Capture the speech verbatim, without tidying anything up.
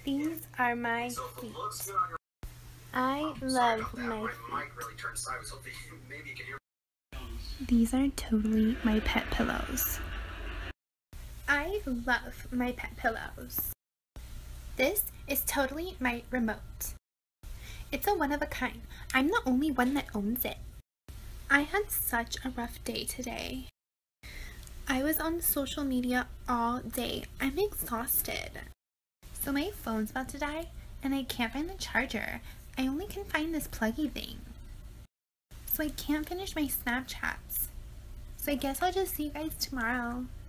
These are my feet. I love my feet. These are totally my pet pillows. I love my pet pillows. This is totally my remote. It's a one-of-a-kind. I'm the only one that owns it. I had such a rough day today. I was on social media all day. I'm exhausted. So my phone's about to die and I can't find the charger. I only can find this pluggy thing. So I can't finish my Snapchats. So I guess I'll just see you guys tomorrow.